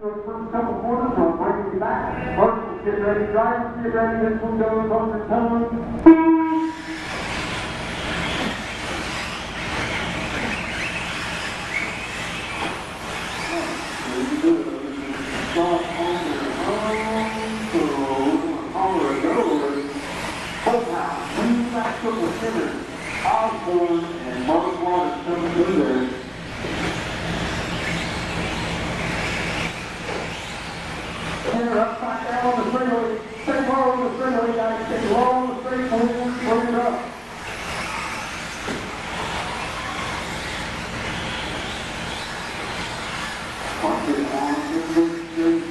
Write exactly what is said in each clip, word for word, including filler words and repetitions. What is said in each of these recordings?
First couple quarters, so I'm bringing you back. First, get ready, drivers, get ready, this one goes on the tone. Osborne and Mark Waters coming through there. Center upside down on the straightaway. Stay low on the straightaway, guys. Stay low on the straightaway. Bring it up. Watch it on the straight.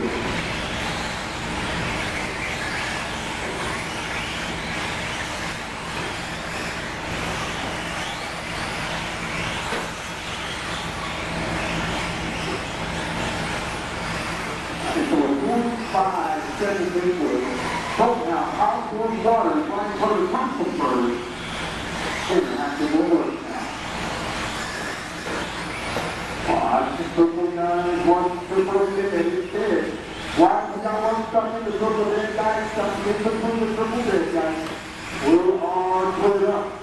Five, seven, eight, both now, Osborne Waters, right for the console first. Center has to go work now. Five, six, triple nine, one, triple eight, eight, dead. White, we got one stuck in the triple dead, guys, stuck in between the triple dead, guys. We are cleared up.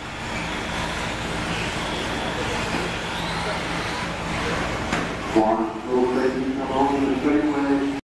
Water